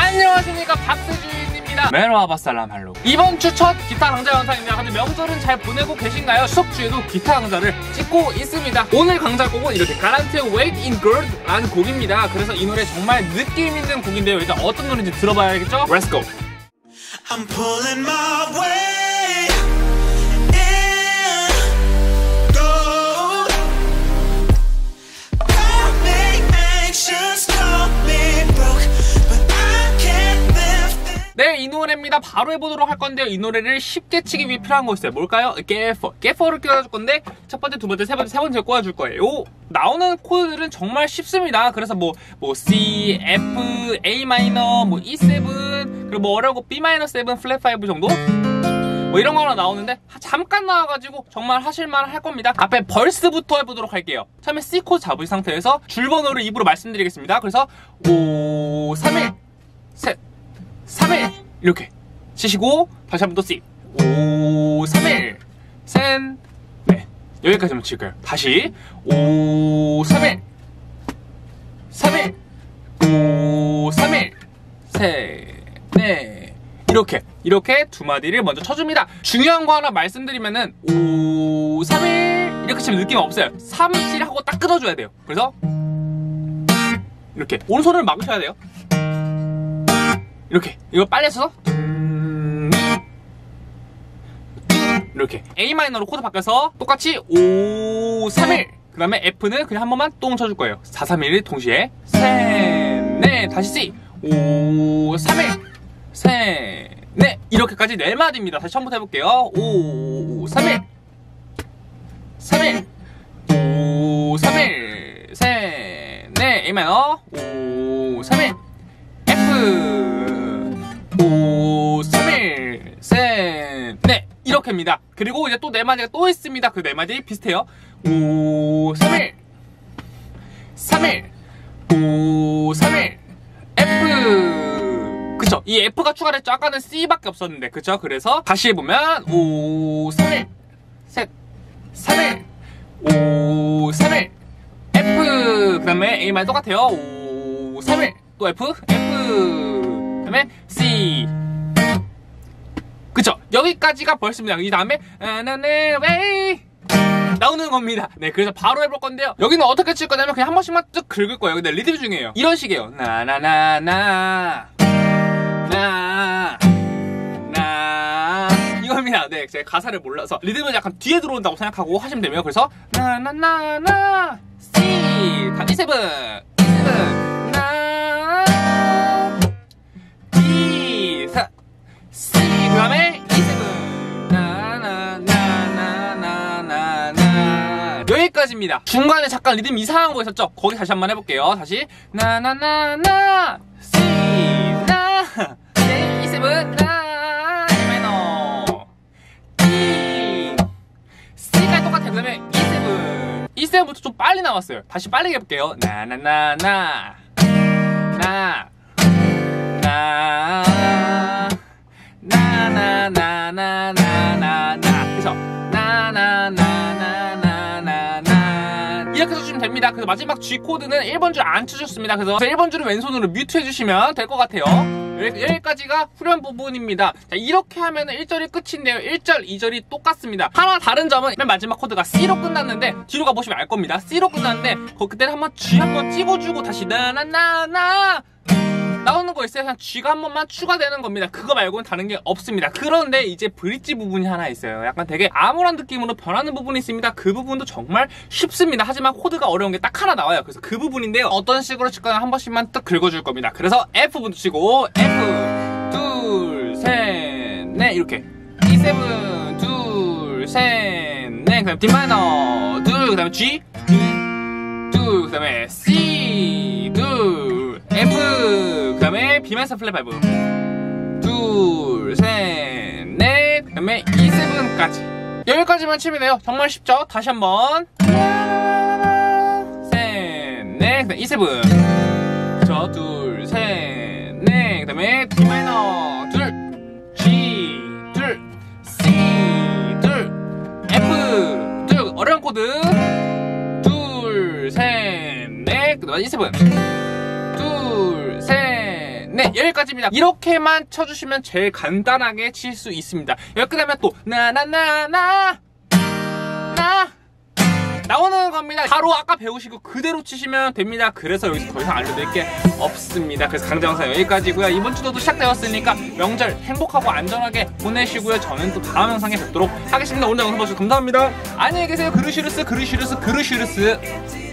안녕하십니까, 박세주인입니다. 메르하바 살람 할로. 이번 주 첫 기타 강좌 영상입니다. 근데 명절은 잘 보내고 계신가요? 추석 주에도 기타 강좌를 찍고 있습니다. 오늘 강좌 곡은 이렇게 가란트의 Wait in Girl 라는 곡입니다. 그래서 이 노래 정말 느낌 있는 곡인데요. 일단 어떤 노래인지 들어봐야겠죠? Let's go. I'm pulling my way in gold. Don't make anxious, call me broke, but I can't live this. 네, 이 노래입니다. 바로 해보도록 할 건데요. 이 노래를 쉽게 치기 위해 필요한 거 있어요. 뭘까요? 게퍼를 껴줄 건데 첫 번째, 두 번째, 세 번째 꽂아줄 거예요. 나오는 코드들은 정말 쉽습니다. 그래서 뭐 C, F, A 마이너, 뭐 E7, 그리고 뭐 어려운 거 B 마이너 7, 플랫 5 정도? 뭐 이런 거 하나 나오는데 잠깐 나와가지고 정말 하실만 할 겁니다. 앞에 벌스부터 해보도록 할게요. 처음에 C 코드 잡으신 상태에서 줄번호를 입으로 말씀드리겠습니다. 그래서 5, 3, 1, 셋, 3, 1 이렇게 치시고 다시 한번 또 C 5, 3, 1 셋, 네, 여기까지만 칠까요? 다시 5, 3, 1 3, 1 5, 3, 1 셋, 네, 이렇게 두 마디를 먼저 쳐줍니다. 중요한 거 하나 말씀드리면은 5, 3, 1 이렇게 치면 느낌 없어요. 3, 7 하고 딱 끊어줘야 돼요. 그래서 이렇게 오른손을 막으셔야 돼요. 이렇게 이거 빨리 해서 이렇게 A 마이너로 코드 바뀌어서 똑같이 5, 3, 1 그 다음에 F는 그냥 한 번만 똥 쳐줄 거예요. 4, 3, 1 동시에 셋, 넷 다시 C 5, 3, 1 셋, 넷 이렇게까지 4마디입니다. 다시 처음부터 해볼게요. 5, 3, 1 3, 1 5, 3, 1 셋, 넷 A 마이너 5, 3, 1 F 5, 3, 1 셋, 넷 이렇게입니다. 그리고 이제 또 4마디가 또 있습니다. 그 4마디 비슷해요. 5, 3, 1 3, 1 5, 3, 1 F 그쵸? 이 F가 추가됐죠? 아까는 C밖에 없었는데 그쵸? 그래서 다시 해보면 5, 3, 1 셋, 3, 1 5, 3, 1 F 그 다음에 A만 똑같아요. 5, 3, 1 또 F 그 다음에 C 그쵸? 여기까지가 벌스입니다. 이 다음에 나나네 나오는 겁니다. 네, 그래서 바로 해볼 건데요. 여기는 어떻게 칠 거냐면 그냥 한 번씩만 쭉 긁을 거예요. 근데 리듬 중이에요. 이런 식이에요. 나나나나 나 이겁니다. 네, 제가 가사를 몰라서 리듬은 약간 뒤에 들어온다고 생각하고 하시면 되면 그래서 나나나나 C 다 E7 나 D 사 C 그 다음에 E7 나나나나나나나 여기까지입니다. 중간에 잠깐 리듬 이상한 거 있었죠? 거기 다시 한번 해볼게요. 다시 나나나나 C 나 E7 나 E 마이너 D C까지 똑같아요. 그 다음에 E7부터 좀 빨리 나왔어요. 다시 빨리 해볼게요. 나나나나 나나나나나나나 그래서 나나나나나나나 이렇게 써주시면 됩니다. 그래서 마지막 G 코드는 1번 줄 안 쳐주셨습니다. 그래서 1번 줄은 왼손으로 뮤트 해주시면 될 것 같아요. 여기까지가 후렴 부분입니다. 자, 이렇게 하면 1절이 끝인데요. 1절, 2절이 똑같습니다. 하나 다른 점은 맨 마지막 코드가 C로 끝났는데 뒤로 가보시면 알 겁니다. C로 끝났는데 그때는 한번 G 한번 찍어주고 다시 나나나나 나오는 거 있어요. 그냥 G가 한 번만 추가되는 겁니다. 그거 말고는 다른 게 없습니다. 그런데 이제 브릿지 부분이 하나 있어요. 약간 되게 암울한 느낌으로 변하는 부분이 있습니다. 그 부분도 정말 쉽습니다. 하지만 코드가 어려운 게 딱 하나 나와요. 그래서 그 부분인데요. 어떤 식으로 칠 거냐 한 번씩만 딱 긁어줄 겁니다. 그래서 F부터 치고 F 둘, 셋, 넷 이렇게 E7 둘, 셋, 넷 그다음에 D 마이너 둘, 그다음에 G 둘, 그다음에 C 둘, F 그 다음에 B 마이너 플랫 5 둘, 셋, 넷 그 다음에 E7까지 여기까지만 치면 돼요. 정말 쉽죠? 다시 한번 셋, 넷 그 다음에 E7 그쵸? 둘, 셋, 넷 그 다음에 D 마이너 둘, G 둘, C 둘, F 둘 어려운 코드 둘, 셋, 넷 그 다음에 E7 둘, 셋, 넷 네, 여기까지입니다. 이렇게만 쳐주시면 제일 간단하게 칠 수 있습니다. 여기 끝나면 또 나나나나 나오는 겁니다. 바로 아까 배우시고 그대로 치시면 됩니다. 그래서 여기서 더 이상 알려드릴 게 없습니다. 그래서 강좌 영상 여기까지고요. 이번 주도 시작되었으니까 명절 행복하고 안전하게 보내시고요. 저는 또 다음 영상에 뵙도록 하겠습니다. 오늘 영상 봐주셔서 감사합니다. 안녕히 계세요. 그르시르스.